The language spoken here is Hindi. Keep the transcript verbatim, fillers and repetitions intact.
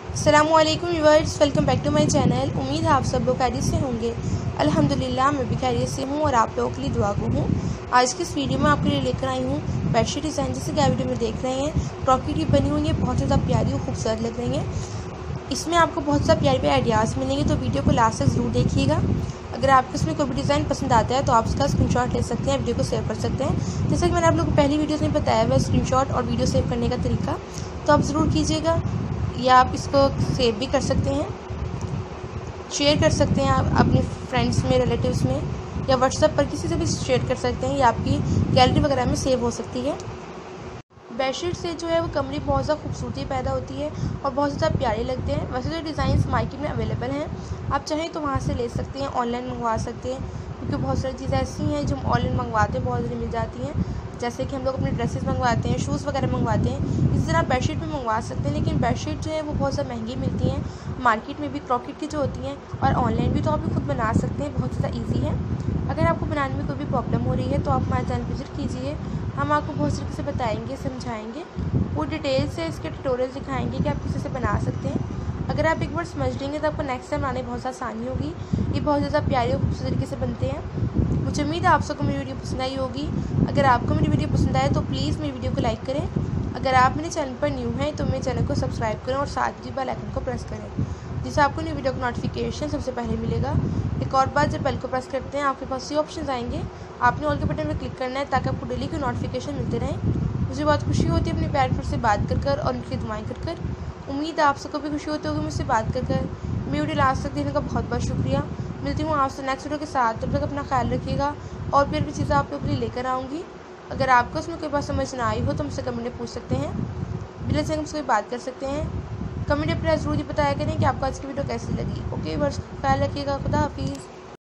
अस्सलामुअलैकुम viewers, welcome back to my channel. उम्मीद है आप सब लोग खैरियत से होंगे। अल्हम्दुलिल्लाह मैं भी खैरियत से हूँ और आप लोगों के लिए दुआ गो हूँ। आज की इस वीडियो में आपके लिए लेकर आई हूँ बेडशीट डिज़ाइन। जैसे कि आप वीडियो में देख रहे हैं, क्रॉकी की बनी हुई है, बहुत ज़्यादा प्यारी और खूबसूरत लग रही है। इसमें आपको बहुत ज़्यादा प्यारे प्यारे आइडियाज़ मिलेंगे, तो वीडियो को लास्ट तक ज़रूर देखिएगा। अगर आपको इसमें कोई भी डिज़ाइन पसंद आता है तो आप उसका स्क्रीनशॉट ले सकते हैं, वीडियो को सेव कर सकते हैं। जैसे कि मैंने आप लोगों को पहली वीडियो में बताया हुआ स्क्रीनशॉट और वीडियो सेव करने का तरीका, तो आप ज़रूर कीजिएगा। या आप इसको सेव भी कर सकते हैं, शेयर कर सकते हैं आप अपने फ्रेंड्स में, रिलेटिव्स में, या व्हाट्सएप पर किसी से भी शेयर कर सकते हैं। या आपकी गैलरी वगैरह में सेव हो सकती है। बेडशीट से जो है वो कमरे में बहुत ज़्यादा खूबसूरती पैदा होती है और बहुत ज़्यादा प्यारे लगते हैं। वैसे तो डिज़ाइंस मार्केट में अवेलेबल हैं, आप चाहें तो वहाँ से ले सकते हैं, ऑनलाइन मंगवा सकते हैं, क्योंकि बहुत सारी चीज़ें ऐसी हैं जो हम ऑनलाइन मंगवाते हैं बहुत जल्दी मिल जाती हैं। जैसे कि हम लोग अपने ड्रेसेस मंगवाते हैं, शूज़ वगैरह मंगवाते हैं, इसी तरह बेडशीट भी मंगवा सकते हैं। लेकिन बेडशीट जो है वो बहुत ज़्यादा महंगी मिलती हैं मार्केट में भी, क्रॉकेट की जो होती हैं, और ऑनलाइन भी तो आप भी खुद बना सकते हैं, बहुत ज़्यादा ईजी है। अगर आपको बनाने में कोई भी प्रॉब्लम हो रही है तो आप हमारे चैनल विजिट कीजिए, हम आपको बहुत तरीके से बताएंगे, समझाएंगे, वो डिटेल से इसके ट्यूटोरियल दिखाएंगे कि आप किसी से बना सकते हैं। अगर आप एक बार समझ लेंगे तो आपको नेक्स्ट टाइम बनाने में बहुत आसानी होगी। ये बहुत ज़्यादा प्यारे और खूबसूरत तरीके से बनते हैं। मुझे उम्मीद है आप सबको मेरी वीडियो पसंद आई होगी। अगर आपको मेरी वीडियो पसंद आए तो प्लीज़ मेरी वीडियो को लाइक करें। अगर आप मेरे चैनल पर न्यू हैं तो मेरे चैनल को सब्सक्राइब करें और साथ ही बेल आइकन को प्रेस करें, जिससे आपको न्यू वीडियो का नोटिफिकेशन सबसे पहले मिलेगा। एक और बात, जब बेल को प्रेस करते हैं आपके पास ये ऑप्शन आएंगे, आपने ऑल के बटन पर क्लिक करना है ताकि आपको डेली के नोटिफिकेशन मिलते रहें। मुझे बहुत खुशी होती है अपने प्यारे फ्रेंड से बात कर कर और उनकी दुआएं कर कर। उम्मीद है आप सबको भी खुशी होती होगी मुझसे बात कर कर। मेरी वीडियो लास्ट तक देखने का बहुत बहुत शुक्रिया। मिलती हूँ आपसे नेक्स्ट वीडियो के साथ, तब तक अपना ख्याल रखिएगा और भी भी चीज़ें आप लोगों के लिए लेकर आऊँगी। अगर आपको उसमें कोई बात समझ ना आई हो तो मुझसे कमेंट में पूछ सकते हैं, बिना से मुझसे बात कर सकते हैं। कमेंट अपना ज़रूर बताया करें कि आपको आज की वीडियो कैसी लगी। ओके बस, ख्याल रखिएगा। खुदा हाफिज़।